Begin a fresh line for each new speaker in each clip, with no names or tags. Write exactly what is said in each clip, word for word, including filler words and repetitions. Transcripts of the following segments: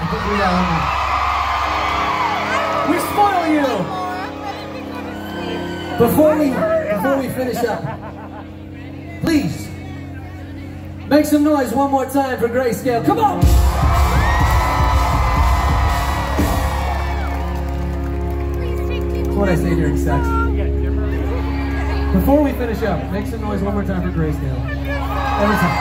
We spoil you. Before we before we finish up, please make some noise one more time for Grayscale. Come on. That's what I say during sex. Before we finish up, make some noise one more time for Grayscale. Every time.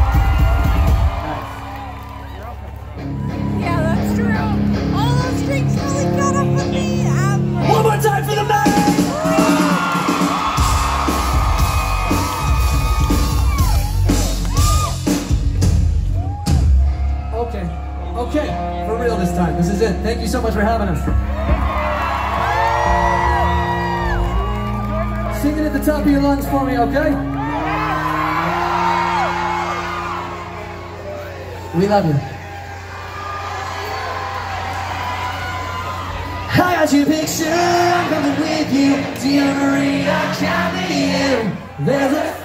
Yeah, that's true. All those drinks really got up with me. Um,
One more time for the man! Okay, okay, for real this time. This is it. Thank you so much for having us. Sing it at the top of your lungs for me, okay? We love you. I got your picture, I'm coming with you. Dear Marie, I'm counting you. There's a